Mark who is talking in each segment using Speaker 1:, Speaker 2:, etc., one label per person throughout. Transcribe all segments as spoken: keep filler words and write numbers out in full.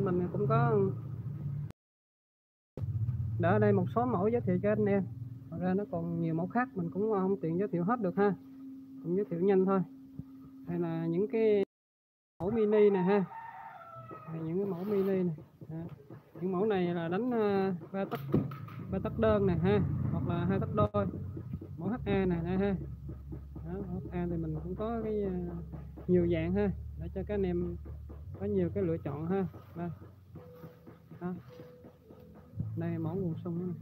Speaker 1: mình cũng có đã ở đây một số mẫu giới thiệu cho anh em. Thật ra nó còn nhiều mẫu khác mình cũng không tiện giới thiệu hết được ha, cũng giới thiệu nhanh thôi. Đây là những cái mẫu mini nè ha, đây, những cái mẫu mini này. À, những mẫu này là đánh uh, ba tấc ba tấc đơn nè ha, hoặc là hai tấc đôi, mẫu hát a này ha. Đó, hát a thì mình cũng có cái uh, nhiều dạng ha, để cho các anh em có nhiều cái lựa chọn ha. Đây, đó. Đây mẫu nguồn sung này.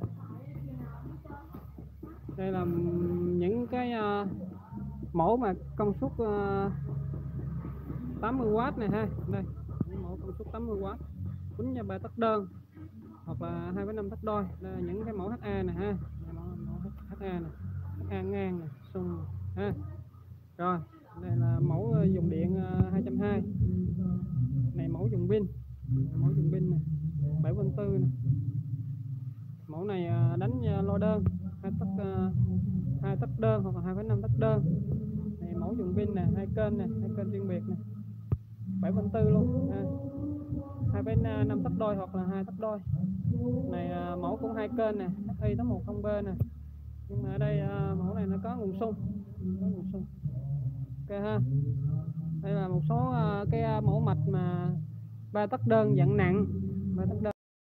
Speaker 1: Đây là những cái uh, mẫu mà công suất uh, tám mươi oát này ha. Đây những mẫu công suất tám mươi oát quýnh cho ba tấc đơn hoặc là hai phẩy năm tấc đôi. Đây là những cái mẫu hát a này ha, mẫu, mẫu hát a này, hát a ngang này, sung ha. Rồi đây là mẫu dùng điện hai trăm hai mươi, này mẫu dùng pin, mẫu dùng pin này bảy vôn tư này. Mẫu này đánh lo đơn hai tấc hai tấc đơn hoặc là hai phẩy năm tấc đơn. Này mẫu dùng pin nè, hai kênh nè, hai kênh riêng biệt nè, bảy vôn tư luôn ha. hai phẩy năm tấc đôi hoặc là hai tấc đôi. Này mẫu cũng hai kênh nè, hát i tám một không B nè. Nhưng mà ở đây mẫu này nó có nguồn sung, có nguồn sung. Ok ha. Đây là một số cái mẫu mạch mà ba tấc đơn dạng nặng, ba tấc đơn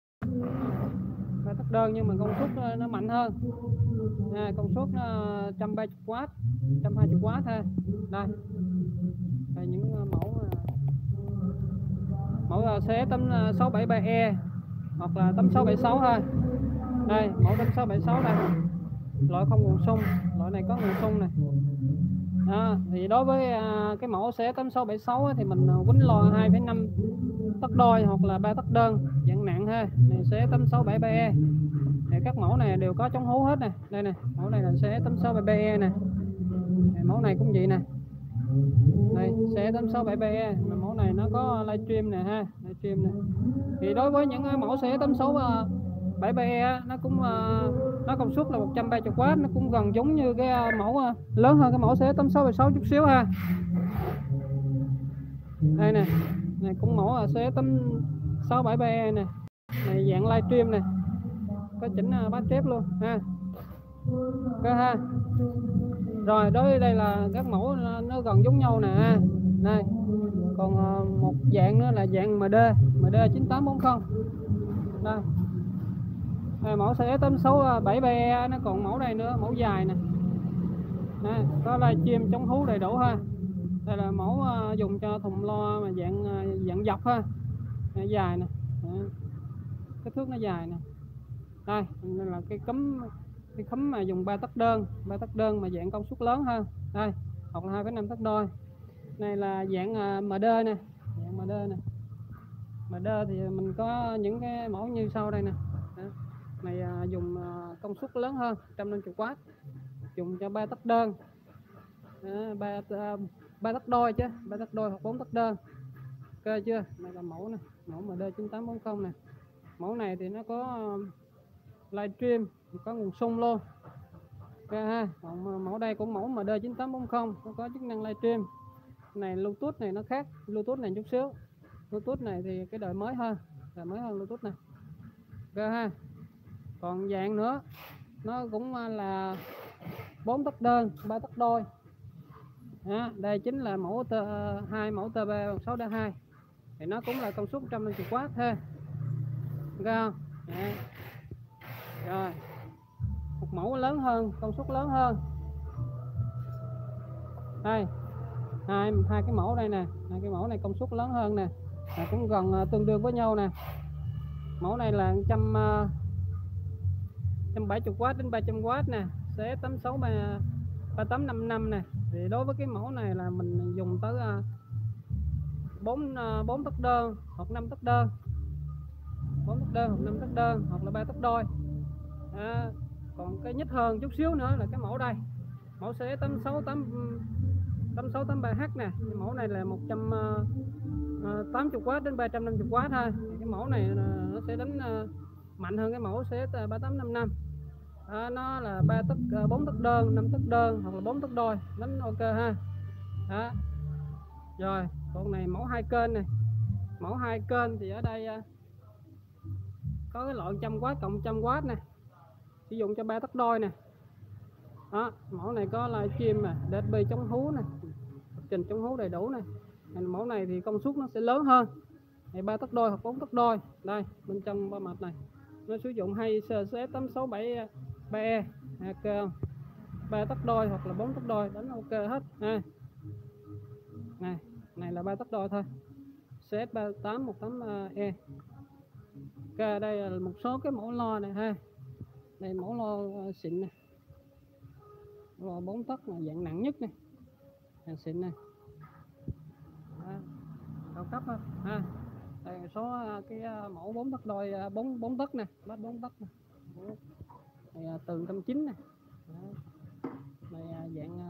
Speaker 1: ba tấc đơn nhưng mà công suất nó mạnh hơn. À, công suất nó một trăm ba mươi oát, một trăm hai mươi oát ha. Đây. Đây những mẫu mẫu xé tám sáu bảy ba E hoặc là tám sáu bảy sáu ha. Đây mẫu tám sáu bảy sáu đây, loại không nguồn sung, loại này có nguồn sung này. Đó, thì đối với à, cái mẫu xé tám sáu bảy sáu thì mình quýnh lo hai phẩy năm tấc đôi hoặc là ba tấc đơn dạng nặng ha. Này xé tám sáu bảy ba E thì các mẫu này đều có chống hú hết nè. Đây nè, mẫu này là xé tám sáu bảy ba E nè. Này, mẫu này cũng vậy nè. Đây xé tám sáu bảy ba E, mà mẫu này nó có livestream nè ha, livestream nè. Thì đối với những mẫu xé tám sáu bảy ba E nó cũng nó công suất là một trăm ba mươi oát, nó cũng gần giống như cái mẫu lớn hơn cái mẫu xé tám sáu bảy sáu chút xíu ha. Đây nè, này cũng mẫu xé tám sáu bảy ba E nè. Này dạng livestream nè, có chỉnh bát chép luôn ha. Ok ha. Rồi đối với đây là các mẫu nó gần giống nhau nè ha. Đây. Còn một dạng nữa là dạng em đê, em đê chín tám bốn không. Đây. Đây mẫu xé tám sáu bảy ba E nó còn mẫu này nữa, mẫu dài nè. Đây, có livestream chống hú đầy đủ ha. Đây là mẫu dùng cho thùng loa mà dạng dạng dọc ha. Đây, dài nè. Kích thước nó dài nè. Đây, đây là cái cấm cái khấm mà dùng ba tấc đơn, ba tấc đơn mà dạng công suất lớn ha. Đây, hoặc là hai phẩy năm tấc đôi. Này là dạng em đê nè, dạng em đê nè. em đê thì mình có những cái mẫu như sau đây nè. Đó. Này dùng công suất lớn hơn, một trăm năm mươi oát. Dùng cho ba tấc đơn. Đó, ba ba tấc đôi chứ, ba tấc đôi hoặc bốn tấc đơn. Ok chưa? Đây là mẫu này, mẫu em đê chín tám bốn không nè. Mẫu này thì nó có livestream, có nguồn sung luôn. Ok ha. Còn mẫu đây cũng mẫu em đê chín tám bốn không, nó có chức năng livestream. Này Bluetooth này nó khác, Bluetooth này chút xíu. Bluetooth này thì cái đời mới hơn, đời mới hơn Bluetooth này. Ok ha. Còn dạng nữa, nó cũng là bốn tấc đơn, ba tấc đôi. Đó, đây chính là mẫu hai mẫu tê bê sáu D hai. Thì nó cũng là công suất một trăm năm mươi oát ha. Ok không? Đấy. Rồi. Một mẫu lớn hơn, công suất lớn hơn. Đây. Hai hai cái mẫu đây nè, hai cái mẫu này công suất lớn hơn nè. À, cũng gần uh, tương đương với nhau nè. Mẫu này là một trăm bảy mươi oát đến ba trăm oát nè, xé tám sáu ba tám năm năm nè. Thì đối với cái mẫu này là mình dùng tới uh, bốn uh, bốn tấc đơn hoặc năm tấc đơn. bốn tấc đơn hoặc năm tấc đơn hoặc là ba tấc đôi. À, còn cái nhích hơn chút xíu nữa là cái mẫu đây. Mẫu xé tám sáu tám tám sáu tám ba H nè. Cái mẫu này là một trăm tám mươi oát đến ba trăm năm mươi oát thôi. Cái mẫu này nó sẽ đánh uh, mạnh hơn cái mẫu xé ba tám năm năm. À, nó là ba tấc bốn tấc đơn, năm tấc đơn hoặc là bốn tấc đôi, đánh ok ha. Đó. Rồi, con này mẫu hai kênh này. Mẫu hai kênh thì ở đây có cái loại một trăm oát cộng một trăm oát nè, sử dụng cho ba tấc đôi nè. Đó, mẫu này có livestream nè, đê pê chống hú nè, trình chống hú đầy đủ nè. Mẫu này thì công suất nó sẽ lớn hơn, này ba tấc đôi hoặc bốn tấc đôi. Đây bên trong ba mặt này nó sử dụng hay xê ét tám sáu bảy ba E, ok, ba tấc đôi hoặc là bốn tấc đôi đánh ok hết ha. Này này là ba tấc đôi thôi, xê ét ba tám một tám E. Ok, đây là một số cái mẫu lo này ha. Đây mẫu lo xịn nè, lo bốn tấc là dạng nặng nhất nè, hàng xịn nè, cao cấp ha. ha. Đây một số cái mẫu bốn tấc đôi, bốn bốn tấc nè, bát bốn tấc nè. Này tường trăm chín nè. Này dạng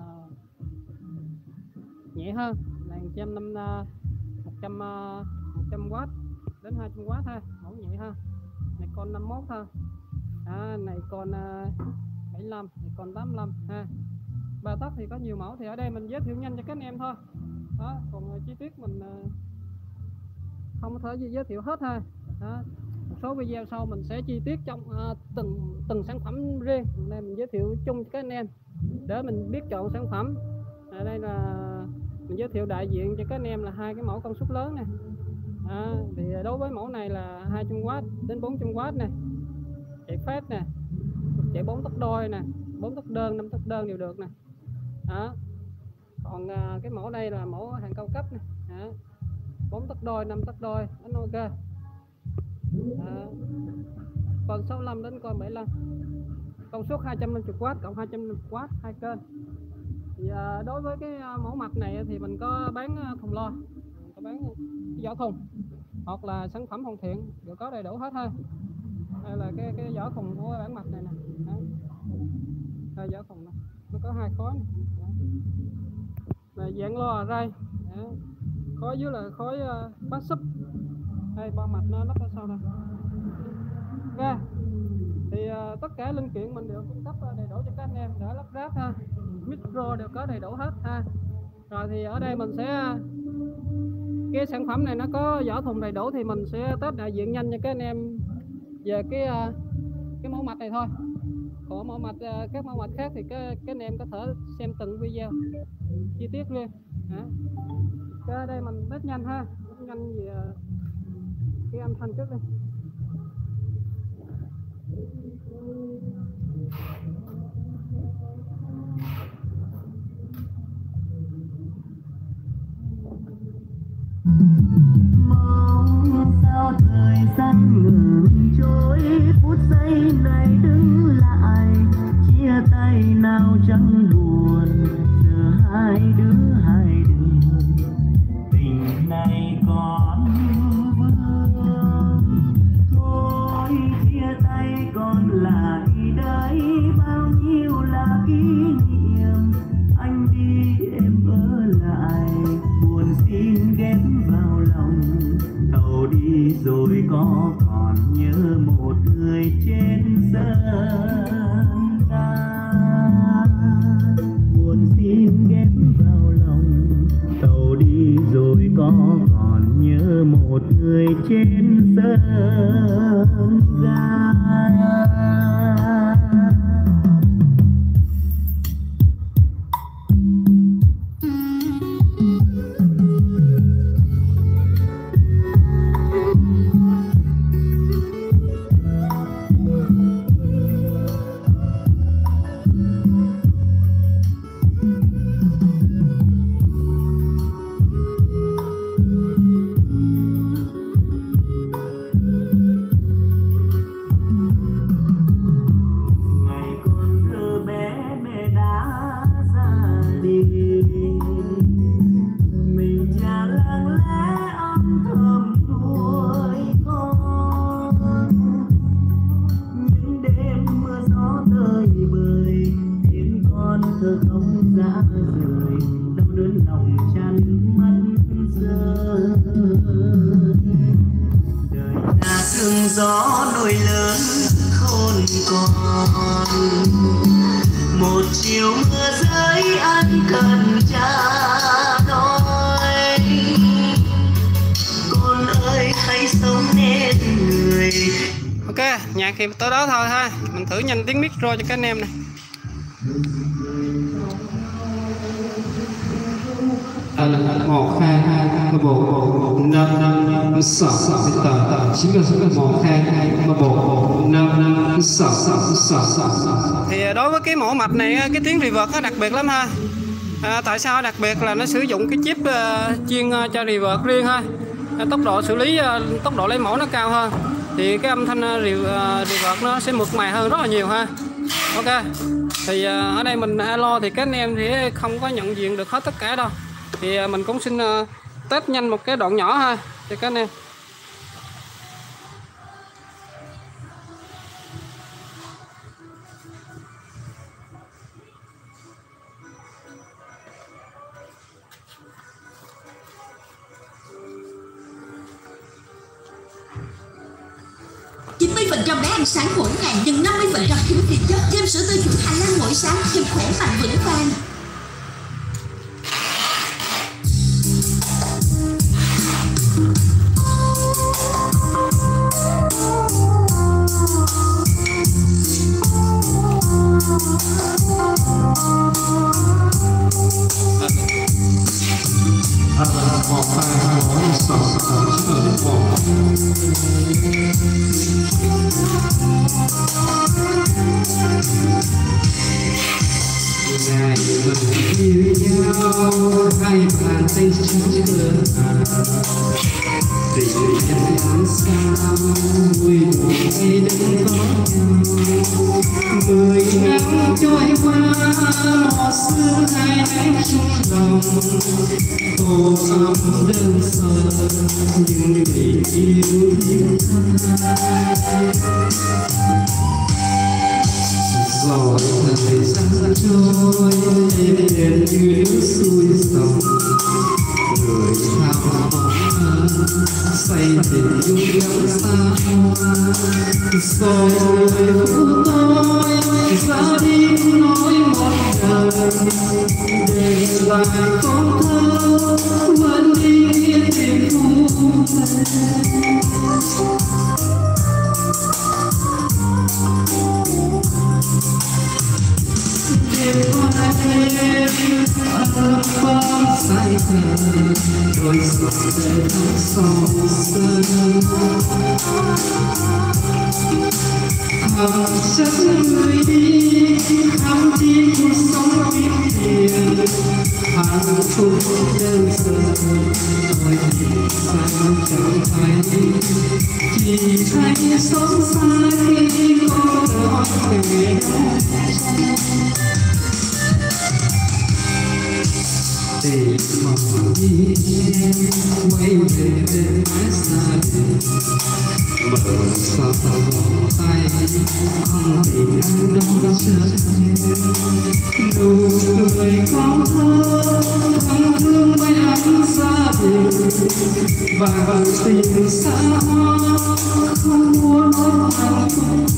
Speaker 1: nhẹ hơn, này một trăm năm một trăm một trăm oát đến hai trăm oát ha, mẫu nhẹ hơn. Này con năm mốt thôi. À, này con bảy mươi lăm, này con tám mươi lăm ha. Ba tấc thì có nhiều mẫu, thì ở đây mình giới thiệu nhanh cho các anh em thôi. Đó, còn chi tiết mình không có thể giới thiệu hết ha. Đó, một số video sau mình sẽ chi tiết trong uh, từng từng sản phẩm riêng, nên mình giới thiệu chung cho các anh em để mình biết chọn sản phẩm. Ở đây là mình giới thiệu đại diện cho các anh em là hai cái mẫu công suất lớn nè. À, thì đối với mẫu này là hai trăm oát đến bốn trăm oát nè, chạy phép nè, chạy bốn tấc đôi nè, bốn tấc đơn, năm tấc đơn đều được nè. Đó. Còn à, cái mẫu đây là mẫu hàng cao cấp nè, bốn tấc đôi, năm tấc đôi đánh ok. À, còn sáu mươi lăm đến con bảy mươi lăm, công suất hai trăm năm mươi oát cộng hai trăm năm mươi oát hai kênh. Thì à, đối với cái mẫu mặt này thì mình có bán thùng lo, có bán vỏ thùng hoặc là sản phẩm hoàn thiện đều có đầy đủ hết ha. Đây là cái cái vỏ thùng của bản mặt này nè. Đây vỏ thùng này. Nó có hai khối này. Này dạng lo ray. Khối dưới là khối uh, bát súp. Đây ba mặt nó lắp ở sau đây. Ok. Thì uh, tất cả linh kiện mình đều cung cấp đầy đủ cho các anh em để lắp ráp ha. Micro đều có đầy đủ hết ha. Rồi thì ở đây mình sẽ cái sản phẩm này nó có vỏ thùng đầy đủ thì mình sẽ test đại diện nhanh cho các anh em về cái uh, cái mẫu mặt này thôi. Còn mẫu mặt uh, các mẫu mặt khác thì các, các anh em có thể xem từng video chi tiết luôn. Đó. Ở đây mình test nhanh ha, test nhanh về uh, cái âm thanh trước đi.
Speaker 2: Mong sao thời gian ngừng trôi, phút giây này đứng lại, chia tay nào chẳng buồn, giờ hai đứa hai đường, tình này còn vương. Thôi chia tay còn lại đây, bao nhiêu là kỷ niệm, anh đi em ở lại, buồn xin ghép vào lòng. Tàu đi rồi có còn nhớ một người trên sân ga, buồn xin ghép vào lòng. Tàu đi rồi có còn nhớ một người trên sân ga. Gió nổi lớn khôn còn, một chiều mưa rơi anh cần cha nói. Con thấy sống nên người.
Speaker 1: Ok, nhạc thì tới đó thôi ha. Mình thử nhanh tiếng micro cho các anh em này.
Speaker 3: một hai hai ba bộ năm năm sáu sáu tám chín mươi một hai hai ba bộ năm năm sáu sáu sáu sáu.
Speaker 1: Thì đối với cái mẫu mạch này cái tiếng reverb nó đặc biệt lắm ha. À, tại sao đặc biệt là nó sử dụng cái chip uh, chuyên uh, cho reverb riêng ha. À, tốc độ xử lý uh, tốc độ lấy mẫu nó cao hơn, thì cái âm thanh uh, reverb nó sẽ mượt mà hơn rất là nhiều ha. Ok, thì uh, ở đây mình alo thì các anh em thì không có nhận diện được hết tất cả đâu, thì uh, mình cũng xin uh, test nhanh một cái đoạn nhỏ ha cho các anh em.
Speaker 4: chín mươi phần trăm bé ăn sáng mỗi ngày, nhưng năm mươi phần trăm thiếu tiền chất. Thêm sữa tươi chuẩn Hà Lan mỗi sáng, thêm khỏe mạnh vững vàng.
Speaker 3: một hai hai bốn sáu tám chín mươi một. Ngày mình yêu nhau hai bàn tay trắng trơn, tình nhân sao vui ngày đừng có nhau. Mười năm trôi qua mùa xưa hai anh chung lòng, tô ấm đơn sơ nhưng tình yêu yêu tha. Rồi thời gian trôi êm như nước xuôi dòng, người thao bóng say tình yêu gắng xa hoa. Rồi phút tôi ra đi nói một đời, để lại câu thơ vẫn đi nghĩa tình phút đêm qua đêm ấm bóng say thơ, đôi giọt rơi trong sông sơn. Hằng chất người đi khám đi cuộc sống biết tiền, hạnh phúc đơn sơ tôi thì sao chẳng thấy, chỉ thấy xót xa khi có đón về. Để mong đi quay về bên mái xa đình, mở sao vòng tay không tình anh đâu chờ. Nụ cười có thơ thắm thương mấy anh gia đình, và tình xa hoa không muốn hạnh phúc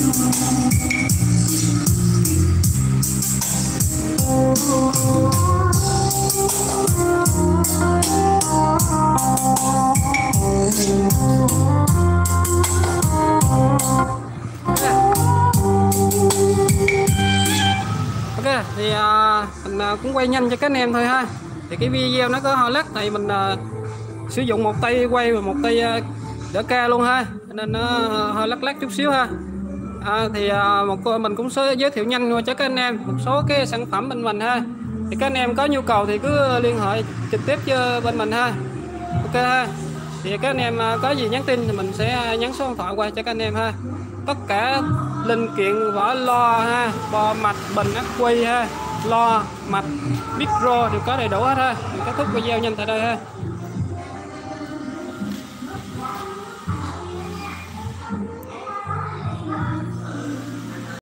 Speaker 1: Ok, thì à, mình à, cũng quay nhanh cho các anh em thôi ha. Thì cái video nó có hơi lắc, tại mình à, sử dụng một tay quay và một tay à, đỡ ca luôn ha, nên nó hơi lắc lắc chút xíu ha. À, thì à, một mình cũng sẽ giới thiệu nhanh cho các anh em một số cái sản phẩm bên mình ha. Thì các anh em có nhu cầu thì cứ liên hệ trực tiếp cho bên mình ha. Ok ha. Thì các anh em có gì nhắn tin thì mình sẽ nhắn số điện thoại qua cho các anh em ha. Tất cả linh kiện vỏ loa ha, bo mạch, bình ắc quy ha, loa, mạch, micro đều có đầy đủ hết ha. Mình kết thúc video nhanh tại đây ha.